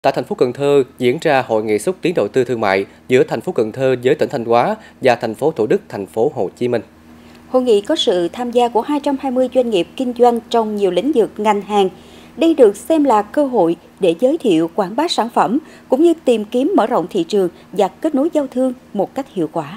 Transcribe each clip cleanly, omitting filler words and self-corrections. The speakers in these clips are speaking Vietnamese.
Tại thành phố Cần Thơ diễn ra hội nghị xúc tiến đầu tư thương mại giữa thành phố Cần Thơ với tỉnh Thanh Hóa và thành phố Thủ Đức, thành phố Hồ Chí Minh. Hội nghị có sự tham gia của 220 doanh nghiệp kinh doanh trong nhiều lĩnh vực ngành hàng. Đây được xem là cơ hội để giới thiệu quảng bá sản phẩm cũng như tìm kiếm mở rộng thị trường và kết nối giao thương một cách hiệu quả.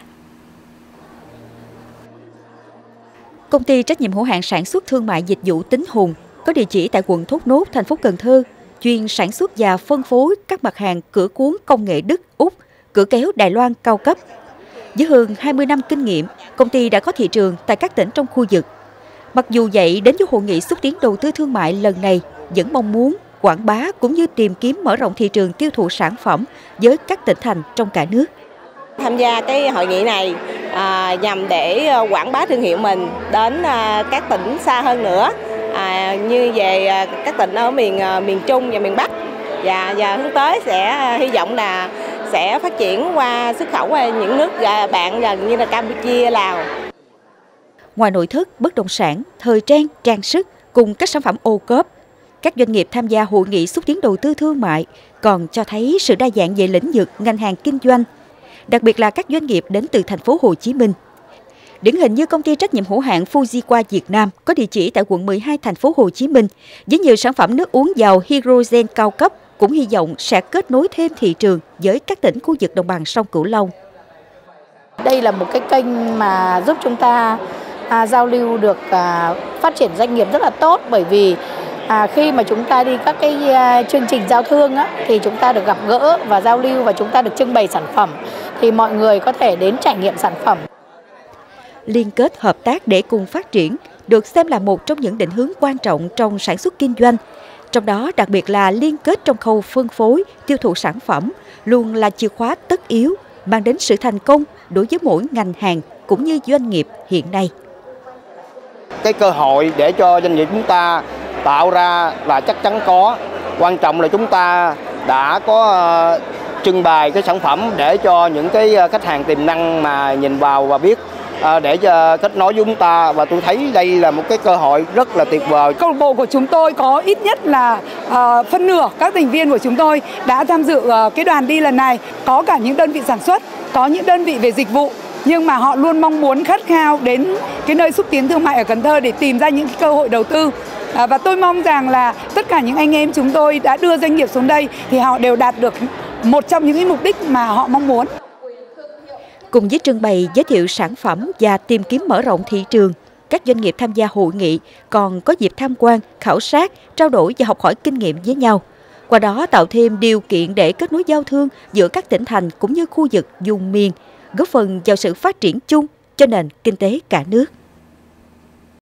Công ty trách nhiệm hữu hạn sản xuất thương mại dịch vụ Tín Hùng có địa chỉ tại quận Thốt Nốt, thành phố Cần Thơ, chuyên sản xuất và phân phối các mặt hàng cửa cuốn công nghệ Đức, Úc, cửa kéo Đài Loan cao cấp. Với hơn 20 năm kinh nghiệm, công ty đã có thị trường tại các tỉnh trong khu vực. Mặc dù vậy, đến với hội nghị xúc tiến đầu tư thương mại lần này vẫn mong muốn quảng bá cũng như tìm kiếm mở rộng thị trường tiêu thụ sản phẩm với các tỉnh thành trong cả nước. Tham gia cái hội nghị này nhằm để quảng bá thương hiệu mình đến các tỉnh xa hơn nữa, như về các tỉnh ở miền Trung và miền Bắc, và hướng tới sẽ hy vọng là sẽ phát triển qua xuất khẩu qua những nước bạn gần như là Campuchia, Lào. Ngoài nội thất, bất động sản, thời trang, trang sức cùng các sản phẩm ô cốp, các doanh nghiệp tham gia hội nghị xúc tiến đầu tư thương mại còn cho thấy sự đa dạng về lĩnh vực ngành hàng kinh doanh, đặc biệt là các doanh nghiệp đến từ thành phố Hồ Chí Minh. Điển hình như công ty trách nhiệm hữu hạn Fujiwa Việt Nam có địa chỉ tại quận 12 thành phố Hồ Chí Minh với nhiều sản phẩm nước uống giàu hydrogen cao cấp, cũng hy vọng sẽ kết nối thêm thị trường với các tỉnh khu vực đồng bằng sông Cửu Long. Đây là một cái kênh mà giúp chúng ta giao lưu được phát triển doanh nghiệp rất là tốt, bởi vì khi mà chúng ta đi các cái chương trình giao thương thì chúng ta được gặp gỡ và giao lưu và chúng ta được trưng bày sản phẩm thì mọi người có thể đến trải nghiệm sản phẩm. Liên kết hợp tác để cùng phát triển được xem là một trong những định hướng quan trọng trong sản xuất kinh doanh. Trong đó đặc biệt là liên kết trong khâu phân phối, tiêu thụ sản phẩm luôn là chìa khóa tất yếu mang đến sự thành công đối với mỗi ngành hàng cũng như doanh nghiệp hiện nay. Cái cơ hội để cho doanh nghiệp chúng ta tạo ra là chắc chắn có. Quan trọng là chúng ta đã có trưng bày cái sản phẩm để cho những cái khách hàng tiềm năng mà nhìn vào và biết để cho kết nối với chúng ta, và tôi thấy đây là một cái cơ hội rất là tuyệt vời. Câu lạc bộ của chúng tôi có ít nhất là phân nửa các thành viên của chúng tôi đã tham dự cái đoàn đi lần này. Có cả những đơn vị sản xuất, có những đơn vị về dịch vụ, nhưng mà họ luôn mong muốn khát khao đến cái nơi xúc tiến thương mại ở Cần Thơ để tìm ra những cái cơ hội đầu tư. Và tôi mong rằng là tất cả những anh em chúng tôi đã đưa doanh nghiệp xuống đây thì họ đều đạt được một trong những cái mục đích mà họ mong muốn. Cùng với trưng bày giới thiệu sản phẩm và tìm kiếm mở rộng thị trường, các doanh nghiệp tham gia hội nghị còn có dịp tham quan, khảo sát, trao đổi và học hỏi kinh nghiệm với nhau. Qua đó tạo thêm điều kiện để kết nối giao thương giữa các tỉnh thành cũng như khu vực vùng miền, góp phần vào sự phát triển chung cho nền kinh tế cả nước.